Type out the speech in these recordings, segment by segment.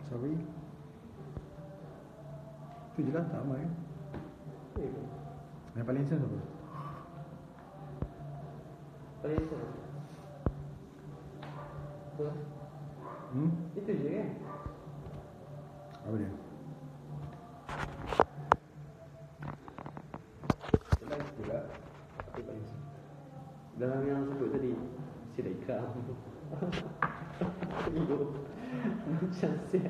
Sorry. Tu je lah, tak amat kan. Yang paling handsome siapa? Paling handsome apa? Itu je kan? Apa dia? Sebab itu lah. Apa paling handsome? Dalam yang sebut tadi, Sila Ikram. Ibu macam siap.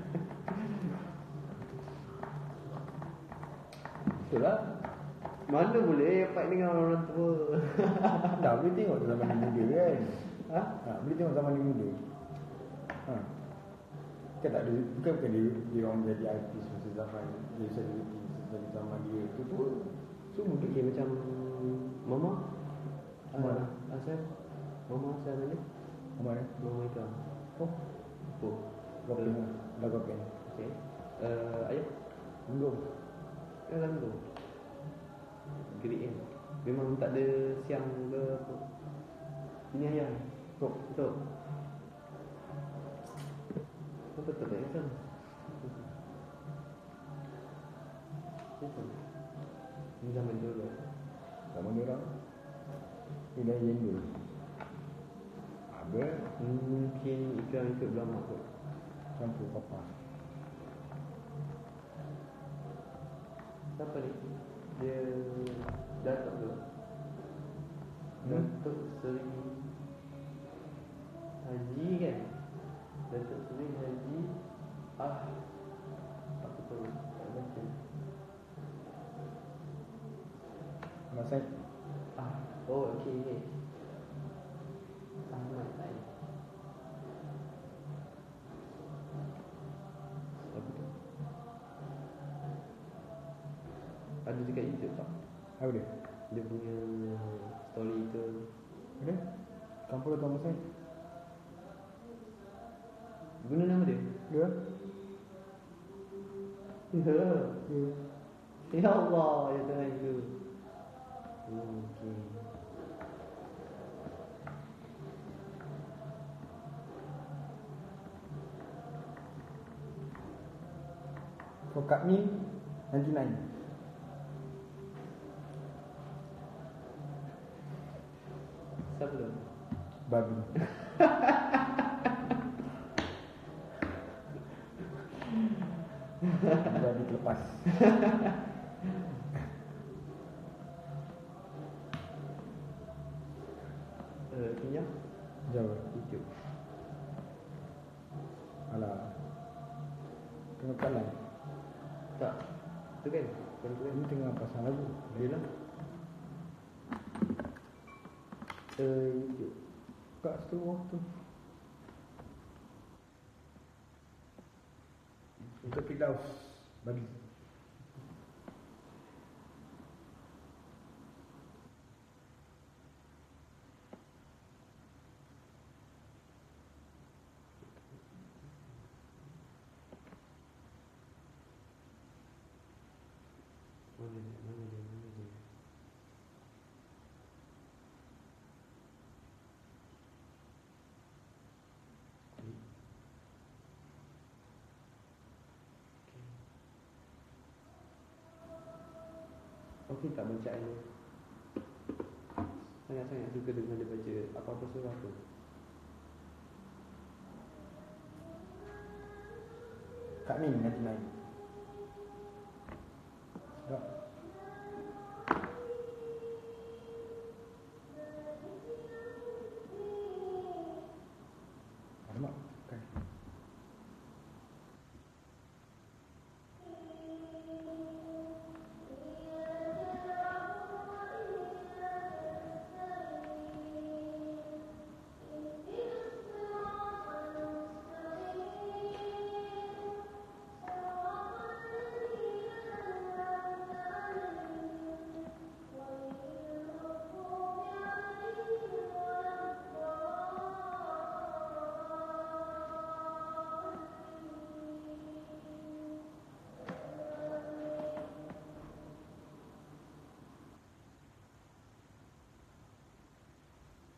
Itulah. Mana boleh fight dengan orang tua. Tak boleh tengok zaman dia muda kan. Boleh tengok zaman dia muda. Kan tak ada. Bukan dia orang jadi artis masa zaman dia celebrity masa zaman dia tu tua. So muda. Okay, macam Mama Mana? Asal Mama Asal mana? Amat kan? Mama Ikram. Oh Gopeng lah. Dah gopeng. Okay. Ayah Belum. Langgo Gerik kan. Memang tak ada siang ke apa. Ini ayah Tok apa tak baik kan? Ini zaman dulu. Zaman dia orang. Ini dah gender. Apa? Mungkin Ikram ikut drama kot. Campur papa. Siapa ni? Dia Datuk tu. Datuk Seri Haji kan? Datuk Seri Haji apa tu? Tak baca. Masa Oh okey. Ahmad Ai. Apa tu? Ada dekat YouTube tak? apa dia? Dia punya story ke. Ada? Campur atau Masa? Guna nama dia? Dia? Ya Allah, ya Tuhan itu. Okey. For Kak Min 99. Siapa tu? Babi. Babi terlepas. Minyak Jauh. YouTube. Alah. Tengok kanan. Tak. Tu kan? Bukan tu kan? Ini tengah pasang lagu. Yelah. YouTube. Kat situ waktu. Untuk Firdaus. Babi. Mana dia? Okey tak bacaan dia. Sangat-sangat suka dengan dia baca apa-apa surah tu. Kak Min 99. Sedap. Alamak. Okay.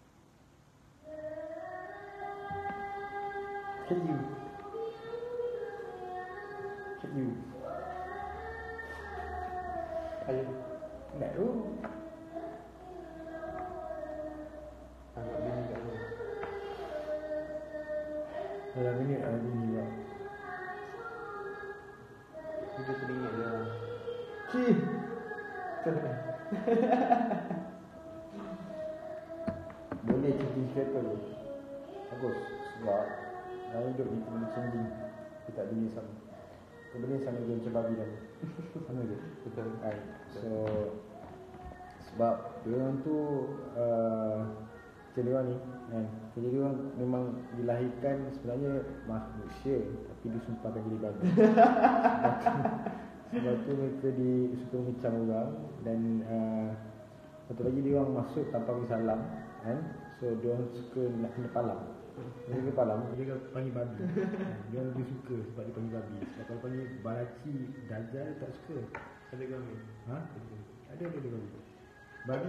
Hey you. You. Ayo. Nak tu. Anak bini kat mana? Dalam minit ada bini lah. Kita teringat dia. Cih. Boleh cuti kereta tu. Bagus. Sebab dalam hidup ni kena changing. Kita tak bini sama. Benda sama je macam babi tadi. Sama je. Betul. Right. So sebab diorang tu macam diorang ni kan. Jadi diorang memang dilahirkan sebenarnya manusia, tapi disumpahkan jadi babi. Sebab tu mereka suka mengecam orang. Dan satu lagi diorang masuk tanpa bersalam kan. So diorang suka nak kena palang. Dia palang, dia panggil babi. Dia lebih suka sebab dia panggil babi. Sebab kalau panggil baraci, dajjal tak suka. Ada kami. Ha? Ada babi. Babi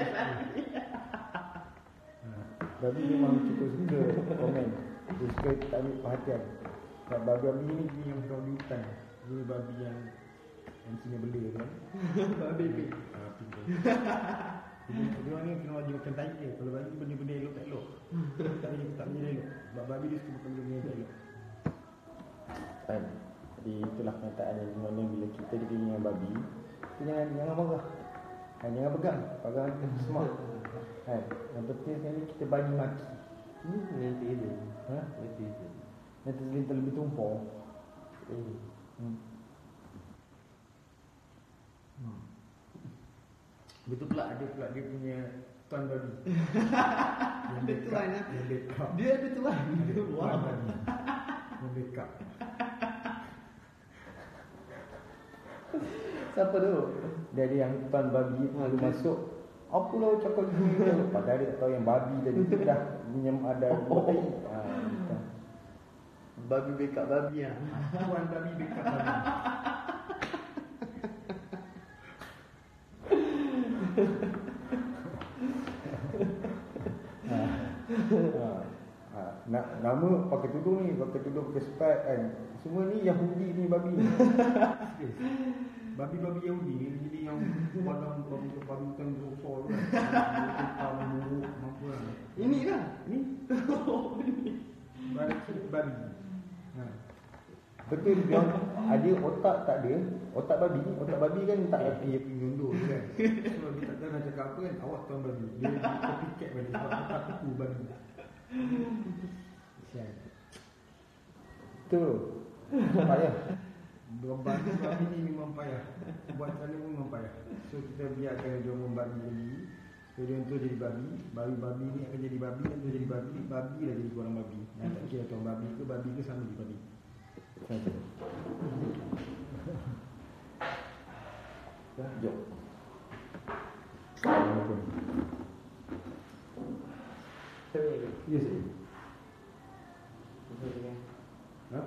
babi memang cukup suka komen. Dia suka tak ambil perhatian. Sebab babi-babi ni yang kau di hutan. Ini babi yang Cina bela tu kan. Babi pink. Pink tu. Dia orang ni kena wajib makan tai dia. Kalau bagi benda-benda elok tak elok. Tak boleh elok. Sebab babi dia suka makan benda-benda tak elok. Kan? Jadi itulah kenyataan yang mana bila kita dikelilingi dengan babi, kita jangan marah. Jangan pegang. Pegang kita smart. Kan? Yang penting sekali kita bagi maki. Nanti itu. Ha? Nanti itu. Nanti terlebih tumpah. Betul pula ada pula dia punya tuan babi. Ada tuan lah. Yang backup. Dia ada tuan. Tuan babi. Yang backup. Siapa tu? Dia ada yang tuan babi dia masuk. Apalah cakap gini. Padahal dia tak tahu yang babi tadi tu dah ada tai. Babi backup babi lah. Tuan babi backup babi. Nama pakai tudung ni, pakai tudung pakai sepat kan. Semua ni Yahudi ni babi ni. Serius. Babi-babi Yahudi ni jadi yang padang babi kan besar tu kan. Buruk apa kan. Ini lah. Ni. Babi. Betul dia ada otak tak ada. Otak babi kan tak ada dia punya gondol kan. So dia tak tahu nak cakap apa kan. Awak tuan babi. Dia copycat balik sebab otak aku babi. Sial. Tu. Payah. Babi ni memang payah. Buat sana pun memang payah. So kita biarkan dia membabi lagi. So dia tu jadi babi. Babi ni akan jadi babi. Dan tu jadi babi. Babi lah jadi orang babi. Dan tak kira tuan babi ke sama je babi. Jom. Assalamualaikum. Ya sih. Ha?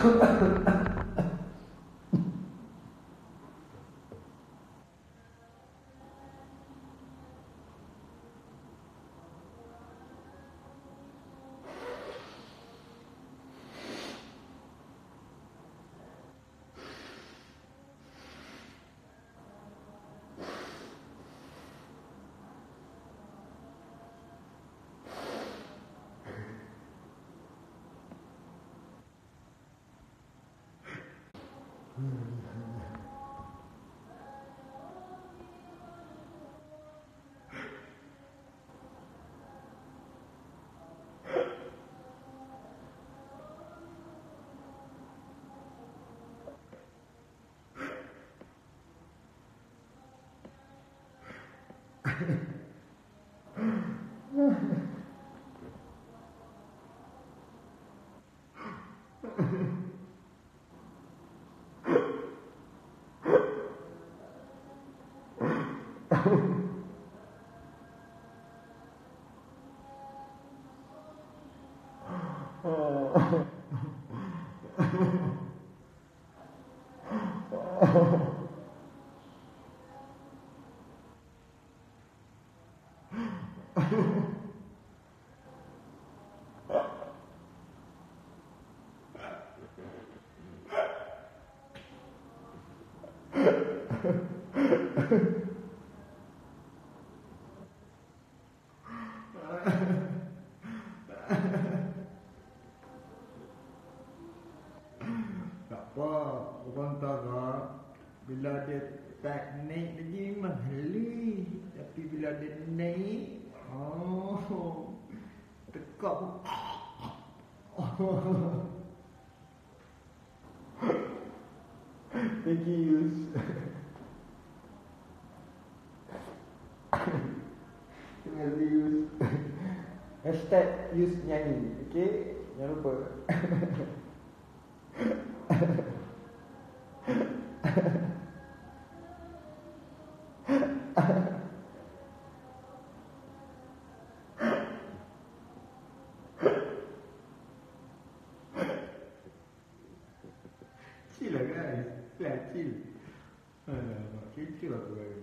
Tak apa, orang Tara bila dia tak naik lagi memang heli. Tapi bila dia naik, tekak pun. Thank you. Terima kasih Yus. Hashtag Yus nyanyi. Okay, jangan lupa. Chill lah guys. Chill. Alamak, kecoh aku guys.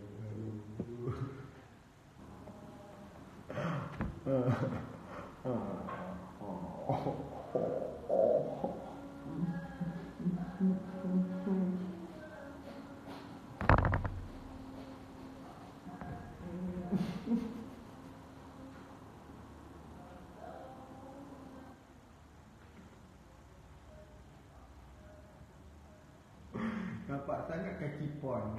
Nampak sangat kaki pon.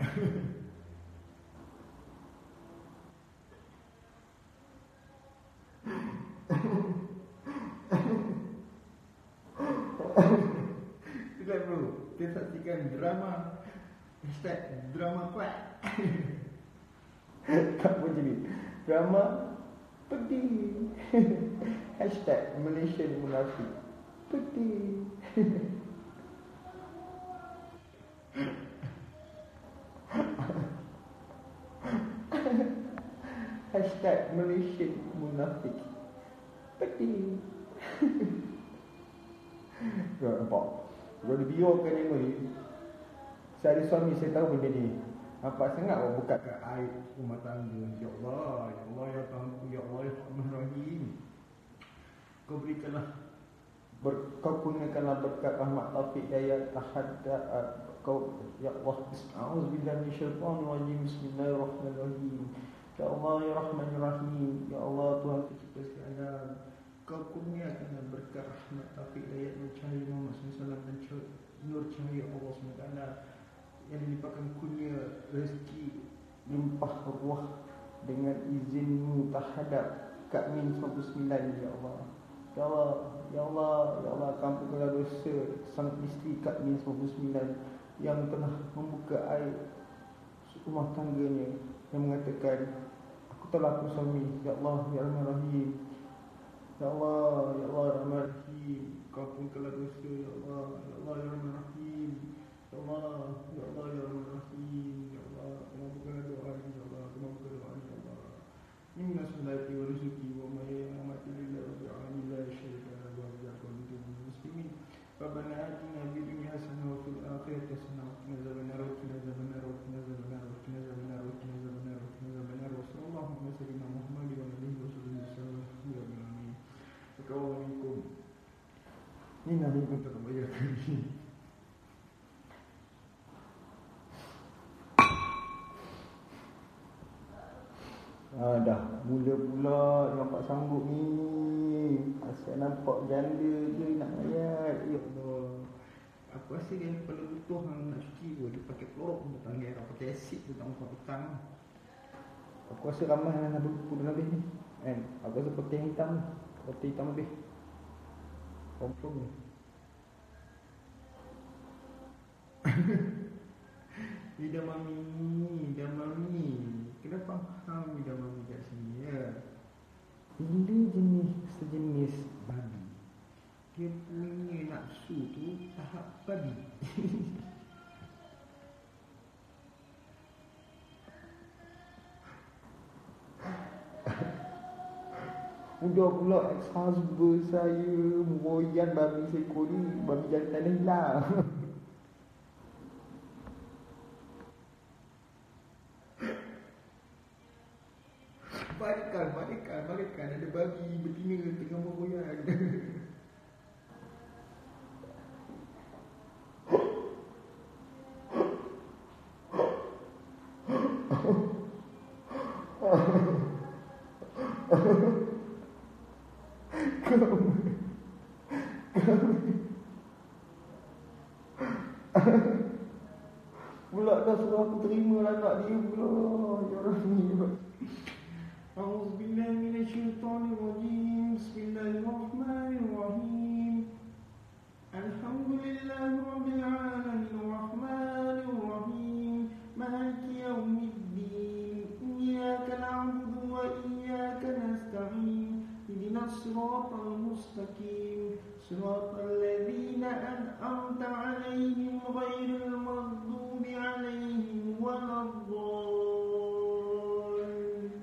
Sudah bro, kita saksikan drama. Hashtag drama kuat. Tak macam ni. Drama pedih. Hashtag Malaysian Munafik. Pedih. Hashtag Malaysian Munafik. Pedih. Kau nampak? Kalau dia biarkan tengok ni, saya ada suami, saya tahu benda ni. Nampak sangat orang buka Kat air rumah tangga. Ya Allah, ya Allah, ya Tuhanku, ya Allah, ya Rahim. Kau berikanlah. Kau gunakanlah berkat rahmat taufik daya terhadap kau, ya Allah. A'udzubillahi minasyaitanir rajim. Bismillahirrahmanirrahim. Ya Allah, ya Rahmanir-Rahim. Ya Allah, Tuhan tercipta sekalian. Kau kurniakanlah berkat rahmat taufik daya nur cahaya Muhammad SAW dan nur cahaya Allah SWT yang dilimpahkan kurnia rezeki limpah ruah dengan izinmu terhadap Kak Min 99, ya Allah. Ya Allah, ya Allah, ya Allah, ampunkanlah dosa sang isteri Kak Min 99 yang telah membuka aib rumah tangganya yang mengatakan, aku telah aku suami. Ya Allah, ya Rahman-Rahim. Ya Allah, ya Allah, Rahman-Rahim. Kau ampunkanlah dosa, ya Allah, ya Allah, ya Rahman-Rahim. Ya Allah, ya Allah, ya Rahman-Rahim. Ya Allah, ampunkanlah doa ini, ya Allah, ampunkanlah doa ini, ya Allah. Inna salati wa rizqi wa mamati lillahi rabbil alamin la syarika lahu wa bihamdihi muslimin. Rabbana atina Ini pun tak bayar kami. Dah mula pula nampak sanggup ni. Asal nampak janda je nak ayat. Ya Allah. Aku rasa dia kalau butuh nak cuci pun, dia pakai klorok pun tak panggil, pakai asid pun tak mampu petang. Aku rasa ramai yang nak berbuku dalam habis ni kan? Aku rasa putih hitam ni. Putih hitam habis. Confirm ni. Ida mami. Kenapa hang Ida mami kat sini ya? Ini jenis sejenis babi. Dia punya nafsu tu tahap babi. Udah pula ex-husband saya moyan babi seekor ni. Babi jantan dah hilang. Barikan ada babi betina tengah moyan. Pula dah suruh aku terima anak dia pula. Ya Rahmi. A'udzubillahi minasyaitonirrajim. Bismillahirrahmanirrahim. Alhamdulillahirabbil alamin arrahmanirrahim maliki yaumiddin iyyaka na'budu wa iyyaka nasta'in ihdinas siratal mustaqim siratal ladzina an'amta 'alaihim ghairil maghdubi 'alaihim waladdallin.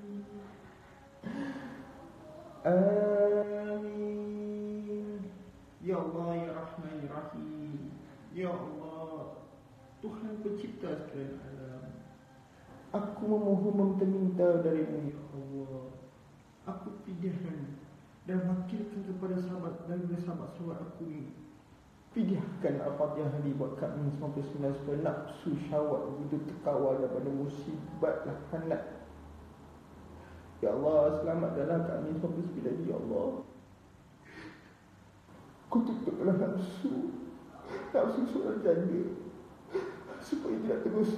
Amin. Ya Allah, Ya Rahman, Ya Rahim. Ya Allah, Tuhan pencipta sekalian alam, Aku memohon meminta darimu. Ya Allah, aku pidiahkan dan wakilkan kepada sahabat-sahabat aku ini. Pidiahkan Al-Fatihah dibuat kami 99 supaya nafsu syahwat begitu terkawal daripada musibat lahanat. Ya Allah, selamatkanlah kami 99 ya Allah. Kututuplah nafsu seorang janda supaya tidak terus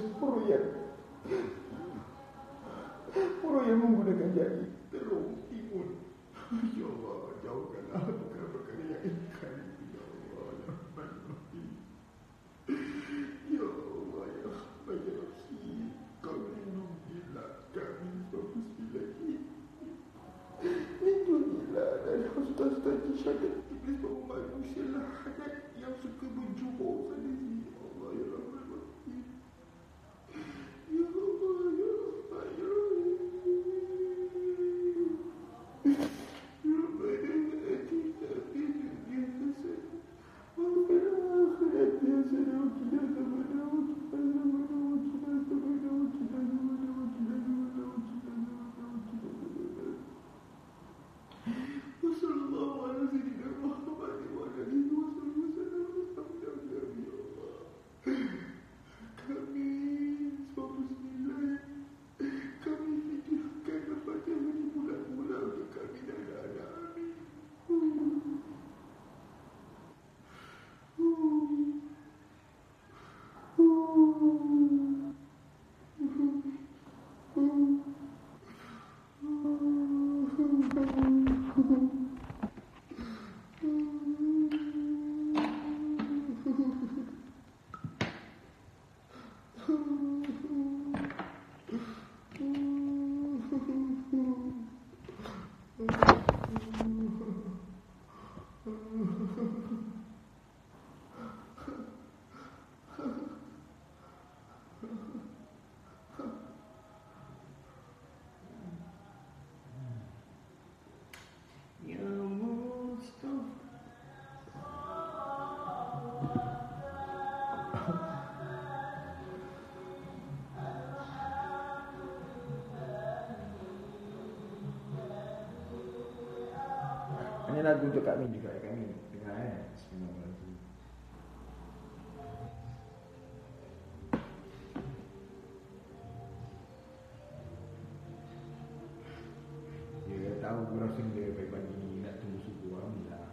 meroyan menggunakan jari Terung timun. Ya Allah, jauhkanlah perkara-perkara yang ikan itu. Ya Allah, Ya Rahman, Ya Rahim. Ya Allah, Ya Rahman, Ya Rahim. Kau lindungilah kami 99 ini. Lindungilah dari hasta-hasta syahadat iblis bawah manusia lahanat yang suka berjubur sana sini. Ya Allah, Ya Rahman, Ya Rahim. Ya Allah, Ya Rahman, Ya Rahim. Ini lagu untuk Kak Min juga. Kak Min dengar Bismillahirrahmanirrahim. tahu gurau senda pagi-pagi nak tunggu subuh. Alhamdulillah.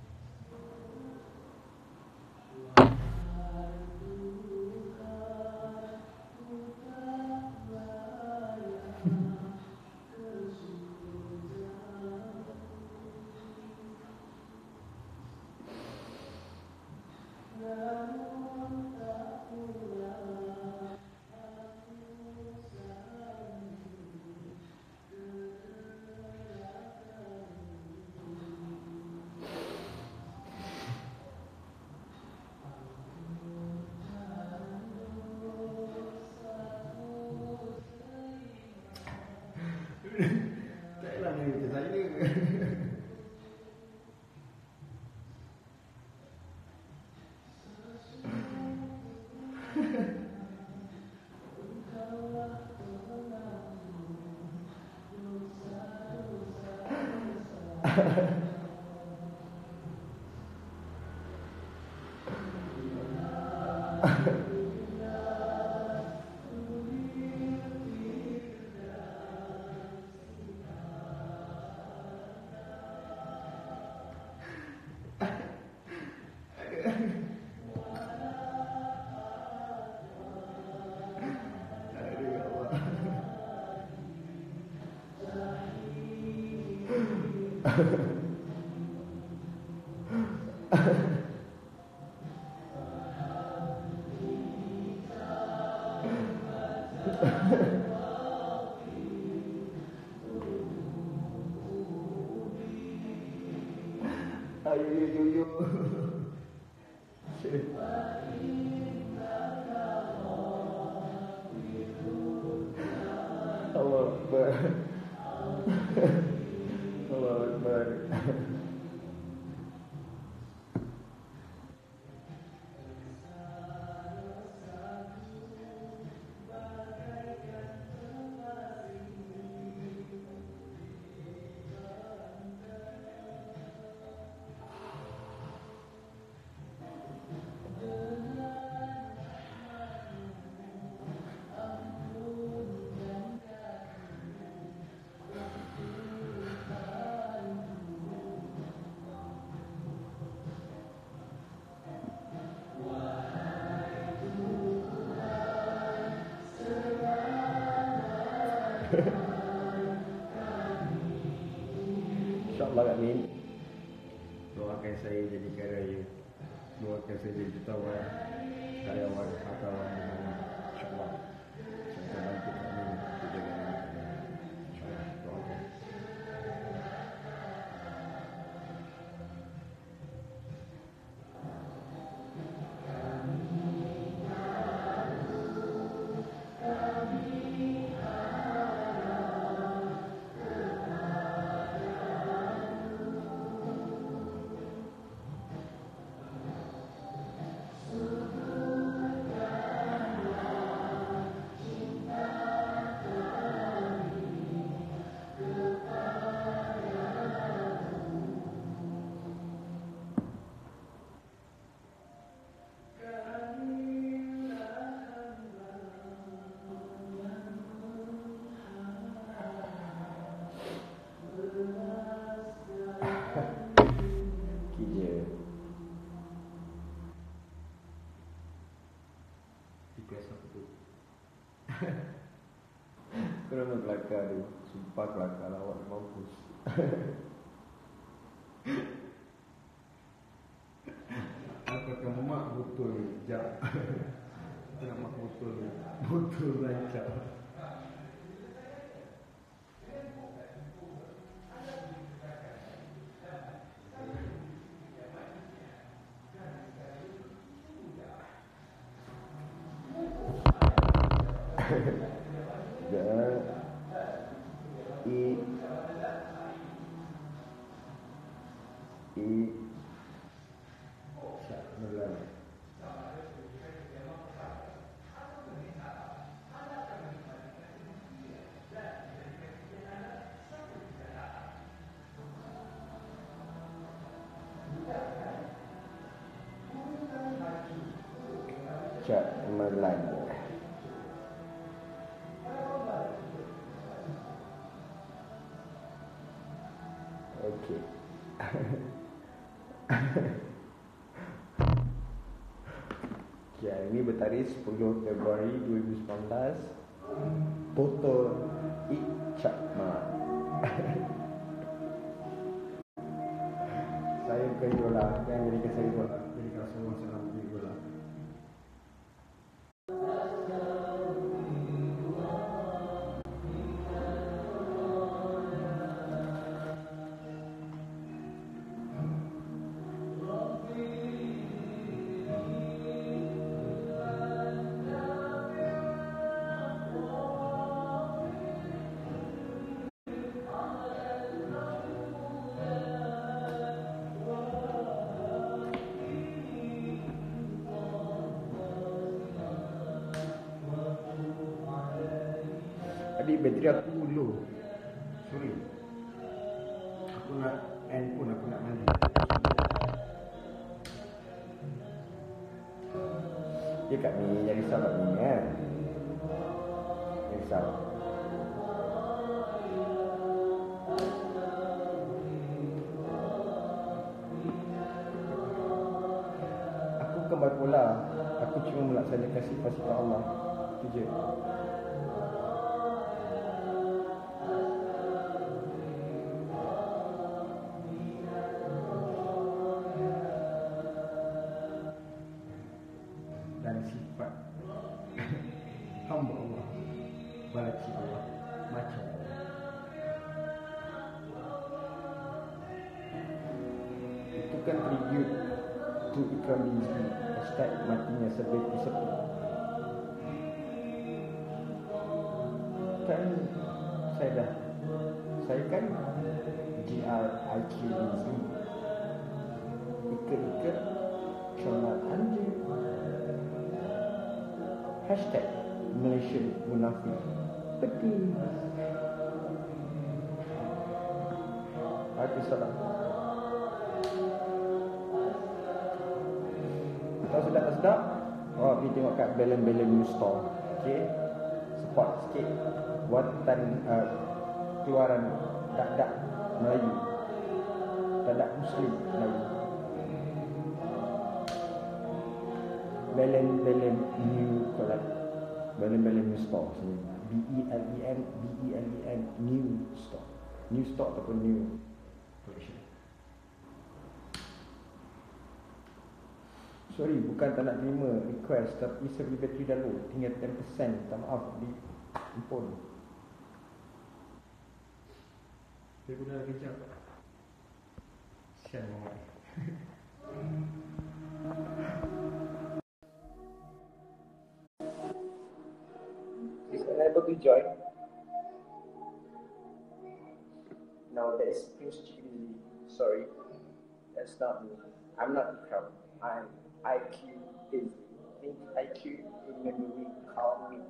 Taklah ni macam saya. Ayo. Allah Akbar. Allah Akbar. InsyaAllah Kak Min. Doakan saya jadi karya. Doakan saya jadi jutawan, karyawan, hartawan di mana. InsyaAllah saya akan bantu Kak Min untuk jaga anak. InsyaAllah doakan. Kerana kelakar tu. Sumpah kelakar lawak mampus. Apakah mak betul jap? Apakah mak betul lancar? Cak Merlan. Okey. Okay, hari ini bertarikh 10 Februari 2019. Foto Ichakman. Saya bukan idola. Jangan jadikan saya idola. Jadikan saya orang senang menjadi idola. Adik, bateri aku low. Sorry. Aku nak handphone, aku nak mandi. Dia kat ni, jangan risau kat ni kan. Jangan risau. Aku bukan bipolar. Aku cuma melaksanakan sifat-sifat Allah. Itu je. Dan sifat hamba Allah, balaci Allah, macam Allah. Itu kan tribute to Ikram Rizki. Hashtag matinya seperti sepi. Kan saya kan GRIQ Rizki. Ikat-ikat Syonat anjing. Hashtag Malaysian Munafik. Betul. Aku salah. Kalau sedap-sedap, pergi tengok kat Belen News Store. Okay, support sikit buatan keluaran dak-dak Melayu, dak-dak Muslim Melayu. Belen New Collect. Belen New Store. BELEN New Store. New Store ataupun New Collection. Sorry, bukan tak nak terima request, tapi saya beli bateri dah low. Tinggal 10%. Minta maaf di handphone. Saya guna kejap. Sian Muhammad. Is unable to join. No, that is Prince Chili. Sorry, that's not me. I'm not Ikram. I'm IQ is. Think IQ remember me, call me.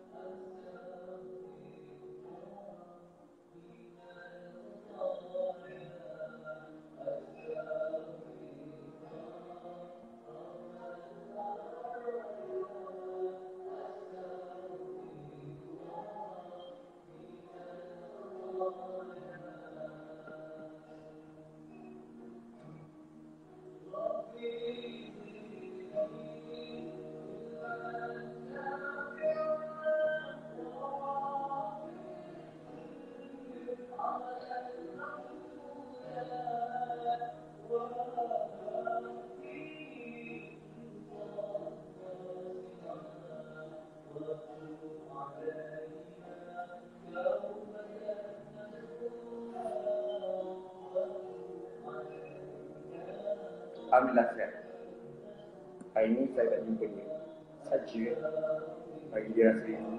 Alhamdulillah sihat. Hari ini saya tak jumpa dia. Saja bagi dia rasa rindu.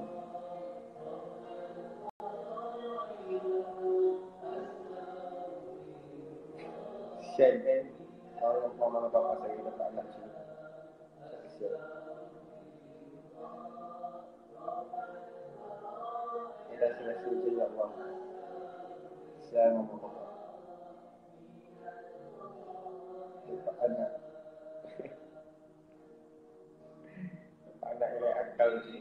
Sihat kan? Kalau mama bapa saya dapat anak sini. Sihat. Kita rasa je ya Allah. Sihat mama bapa. Dapat anak. Anak yang akal ni.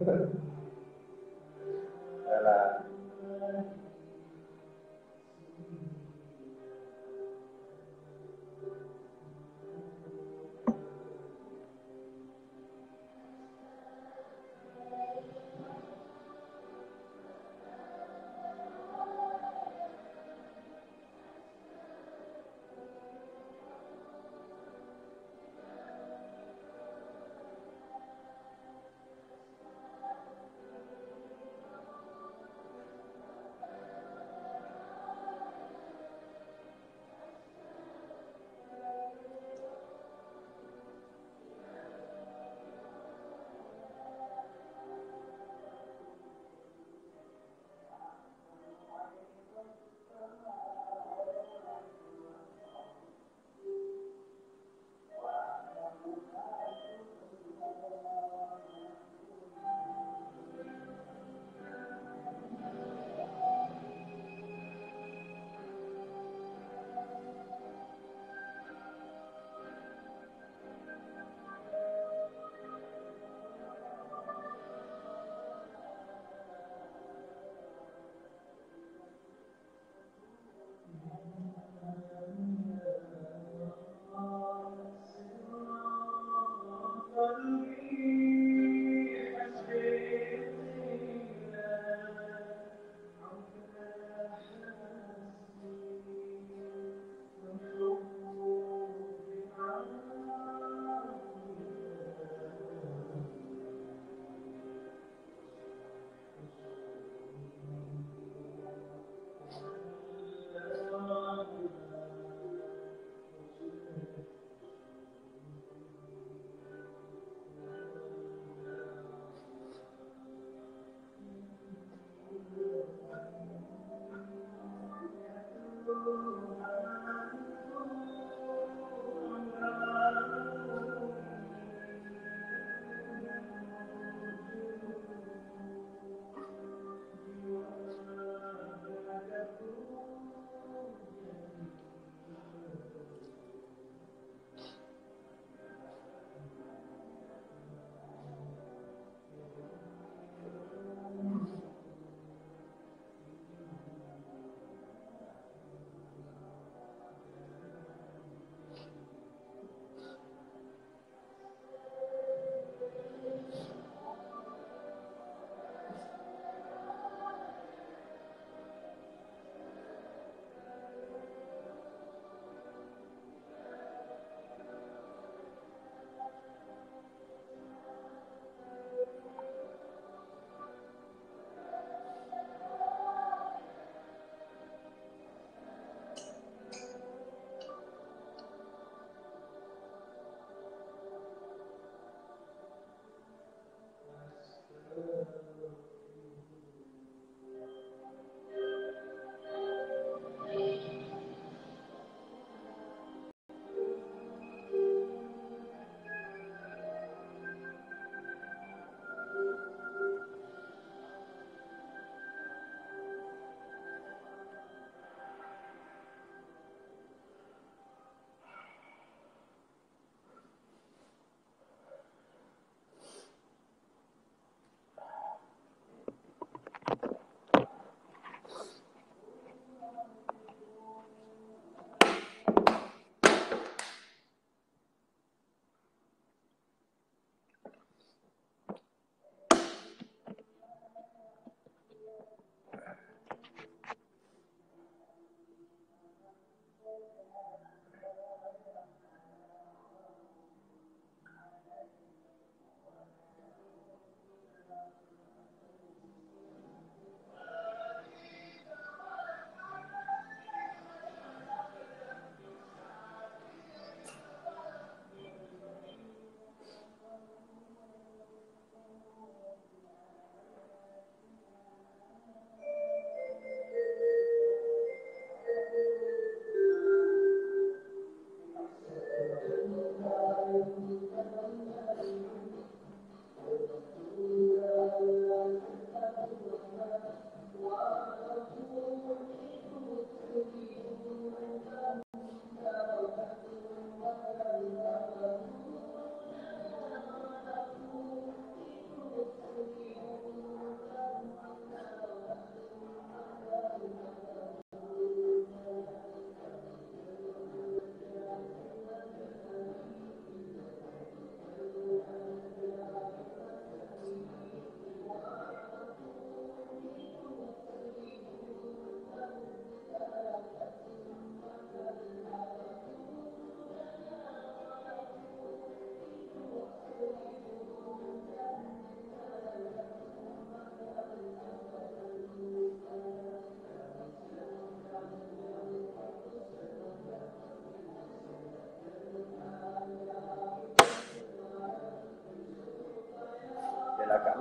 Yalah.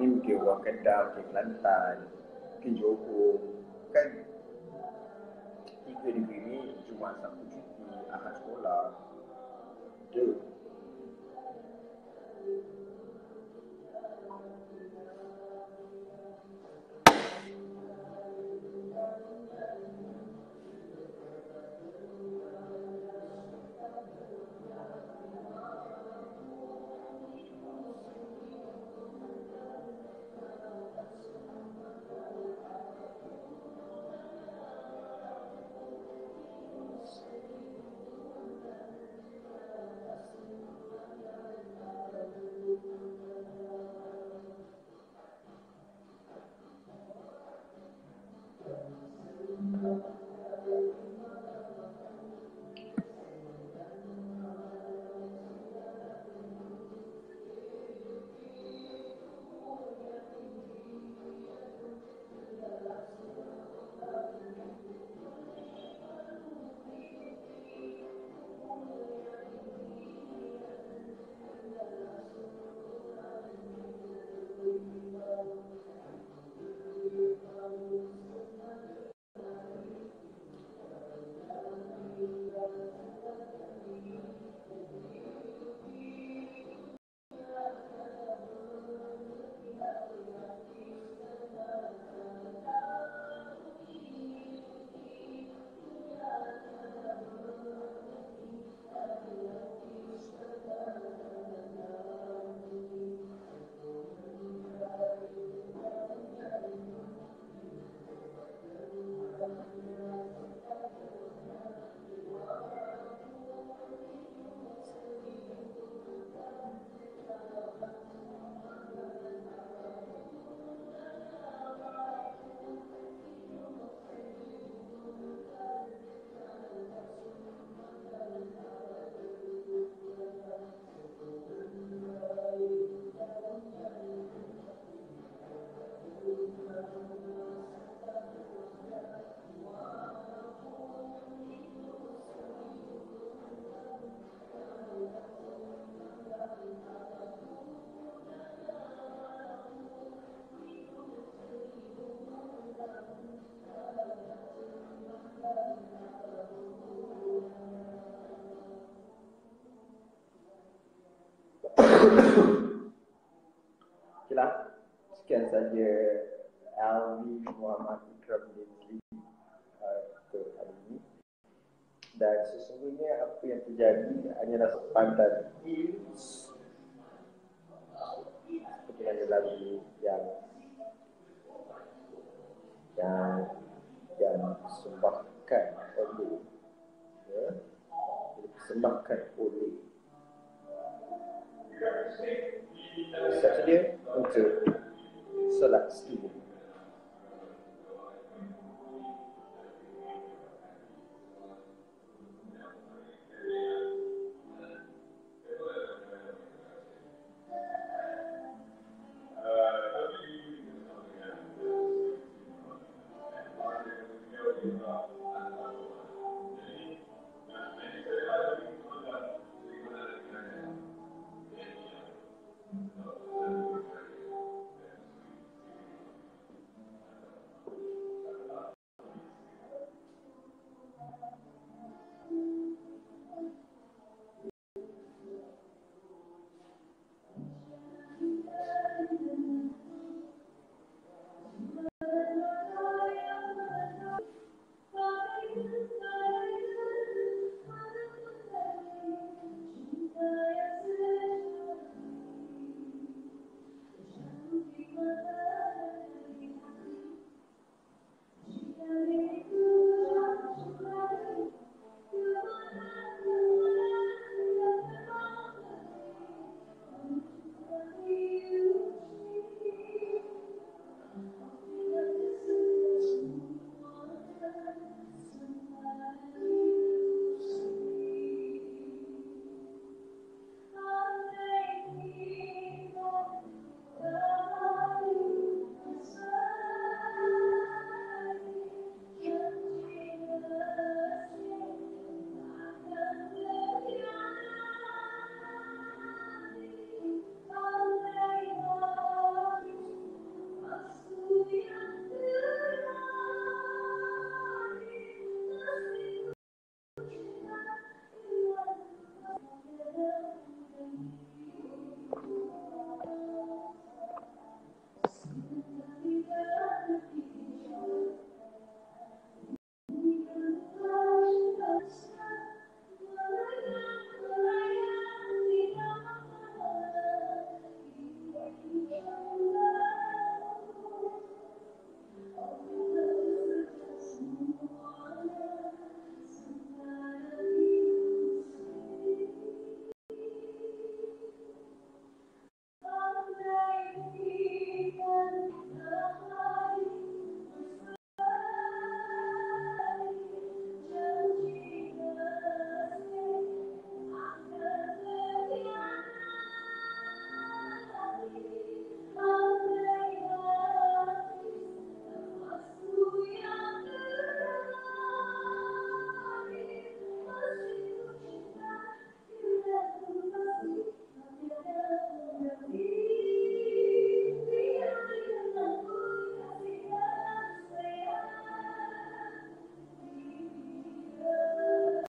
Ni mungkin orang Kedah, mungkin Kelantan, mungkin Johor. Kan 3 negeri ni Jumaat, Sabtu cuti, Ahad sekolah. Betul. Okeylah, sekian saja Alwi Muhammad Ikram Lindsay untuk hari ini. Dan sesungguhnya apa yang terjadi hanyalah sepandan seperti mana lagu yang disembahkan oleh disembahkan oleh saja untuk solat subuh. Thank you.